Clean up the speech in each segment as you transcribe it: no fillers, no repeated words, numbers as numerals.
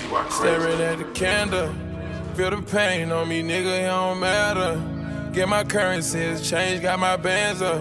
You are crazy. Staring at the candle, feel the pain on me, nigga, it don't matter. Get my currencies, change, got my bands up.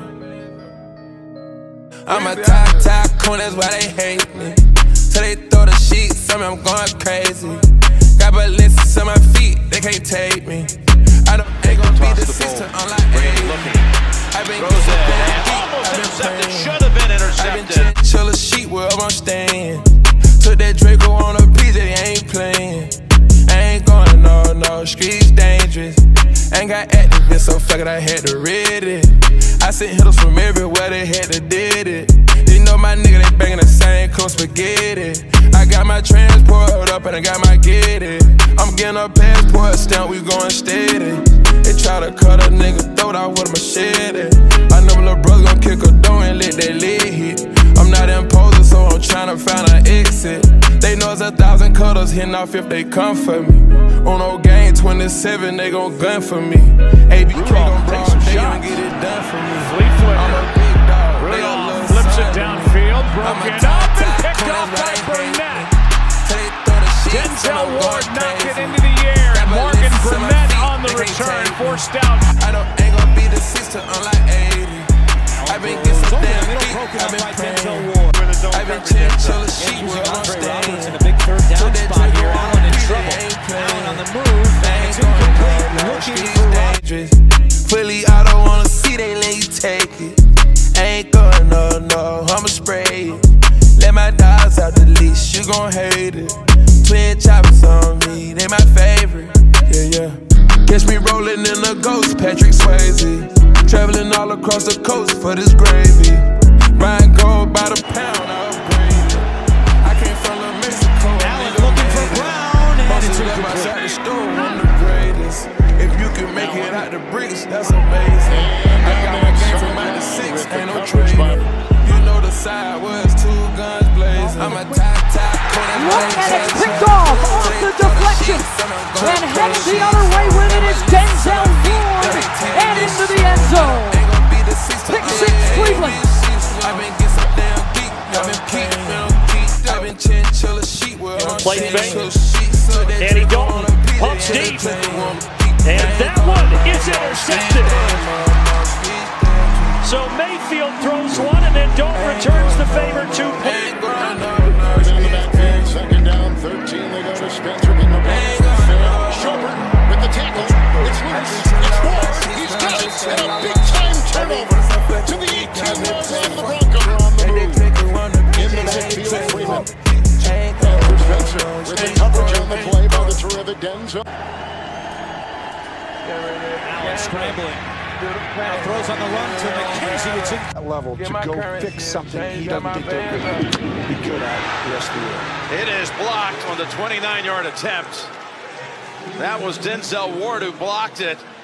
I'm a top tycoon, that's why they hate me. So they throw the sheets on me, I'm going crazy. Got Balenciagas on my feet, they can't take me. I ain't gon' be the sister, unlike A. I've been almost intercepted, should have been intercepted. I've been chill a sheet wherever I'm staying. Took that Draco on a PJ, ain't playing. I ain't going no, streets dangerous. Ain't got activists, so fuck it, I had to read it. I sent hitters from everywhere, they had to did it. You know my nigga, they banging the same clone spaghetti. I got my transport up and I got my get it. I'm getting a passport stamp, we going steady. They try to cut a nigga throat out with a machete. I know my little brother gon' kick a door and let that lid hit. I'm not imposing, so I'm tryna find an exit. They know it's 1,000 cutters hitting off if they come for me. On no game 27, they gon' gun for me. ABK gon' brawl, they gon' get it done for me. I'm a big dog, Rudolph flips it downfield, broken up and picked off by Burnett. Denzel Ward knocked it into the air, and Morgan Burnett on the return, forced out. I ain't gon' be the sister, unlike 80. I've been getting some damn beat, I've been praying. I've been chill a sheet where I'm staying. In a big third down spot here, Allen in trouble. Allen on the move, and it's incomplete, looking for dangerous. Fully, I don't wanna see they let you take it. Ain't going no, I'ma spray it. Let my dogs out the leash, you gon' hate it. Twin choppers on me, they my favorite. Yeah. Catch me rolling in a ghost, Patrick Swayze. Traveling all across the coast for this gravy. Buying gold by the pound, I upgrade it. I came from Mexico. Allen looking for Brown, and it's outside the store, I'm the greatest. If you can make it out the bricks, that's amazing. I got my game from out the 6, ain't no trading. You know the side was 2 guns blazing. I'm a top. Look at it, picked off the deflection, and heading the other way with it is Denzel Ward, and into the end zone. Pick 6, Cleveland. Play fake. Andy Dalton pumps deep, and that one is intercepted. So Mayfield throws one, and then Dalton returns the favor to Pitt. Second down, 13. They go to Spencer in the ball. Schobert with the tackle. It's loose. It's Ward. He's got it. And a big-time turnover to the 18-yard line of the Broncos on the move. In the backfield, Freeman. For Spencer with the coverage on the play by the terrific Denzel. Allen scrambling. Now throws on the run to McKenzie. It's in That level to go fix something he doesn't think they're going to be good at the rest of the year. It is blocked on the 29-yard attempt. That was Denzel Ward who blocked it.